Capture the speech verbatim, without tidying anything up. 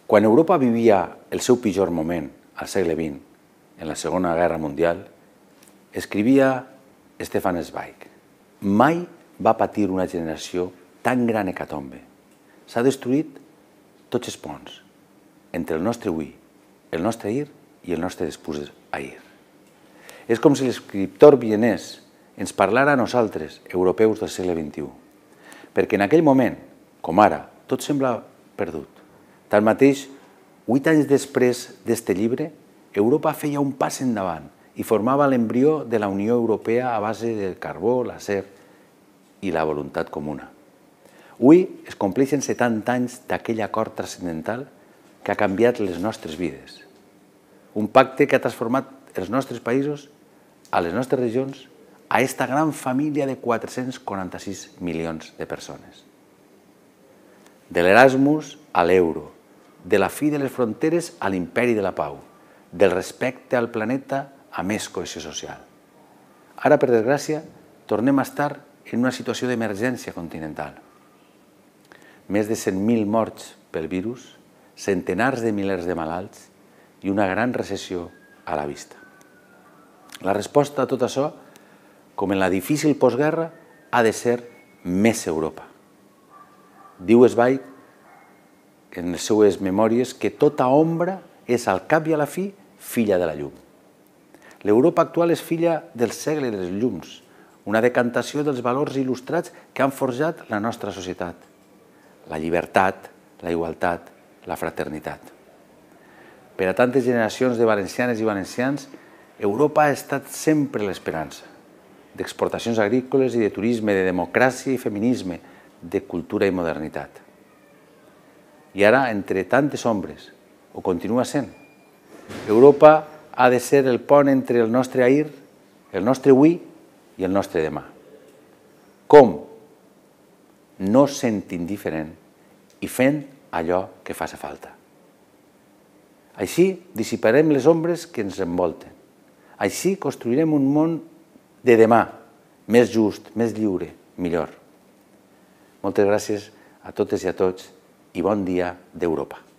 Quan Europa vivia el seu pitjor moment, al segle vint, en la Segona Guerra Mundial, escrivia Stefan Zweig: mai va patir una generació tan gran hecatombe. S'ha destruït tots els ponts entre el nostre avui, el nostre ahir i el nostre després ahir. És com si l'escriptor vienès ens parlara a nosaltres, europeus del segle vint-i-u, perquè en aquell moment, com ara, tot sembla perdut. Tanmateix, vuit anys després d'este llibre, Europa feia un pas endavant i formava l'embrió de la Unió Europea a base del carbó, l'acer i la voluntat comuna. Avui es compleixen setanta anys d'aquell acord transcendental que ha canviat les nostres vides. Un pacte que ha transformat els nostres països, a les nostres regions, a esta gran família de quatre-cents quaranta-sis milions de persones. De l'Erasmus a l'euro, de la fi de les fronteres a l'imperi de la pau, del respecte al planeta a més cohesió social. Ara, per desgràcia, tornem a estar en una situació d'emergència continental. Més de cent mil morts pel virus, centenars de milers de malalts i una gran recessió a la vista. La resposta a tot això, com en la difícil postguerra, ha de ser més Europa. Diu Zweig en les seues memòries que tota ombra és al cap i a la fi filla de la llum. L'Europa actual és filla del segle de les llums, una decantació dels valors il·lustrats que han forjat la nostra societat: la llibertat, la igualtat, la fraternitat. Per a tantes generacions de valencianes i valencians, Europa ha estat sempre l'esperança d'exportacions agrícoles i de turisme, de democràcia i feminisme, de cultura i modernitat. I ara, entre tantes ombres, ho continua sent. Europa ha de ser el pont entre el nostre ahir, el nostre avui i el nostre demà. Com? No sent indiferent i fent allò que faci falta. Així dissiparem les ombres que ens envolten. Així construirem un món de demà, més just, més lliure, millor. Moltes gràcies a totes i a tots i bon dia d'Europa.